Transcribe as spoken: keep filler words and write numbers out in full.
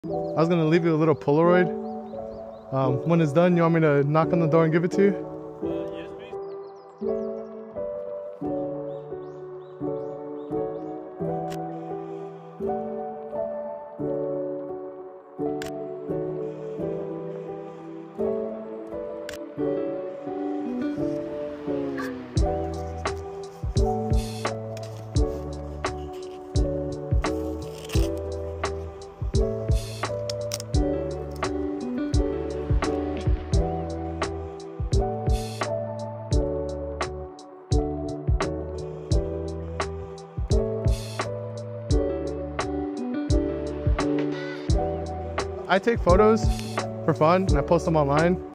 I was gonna leave you a little Polaroid. Um, when it's done, you want me to knock on the door and give it to you? Uh, yes, please. I take photos for fun and I post them online.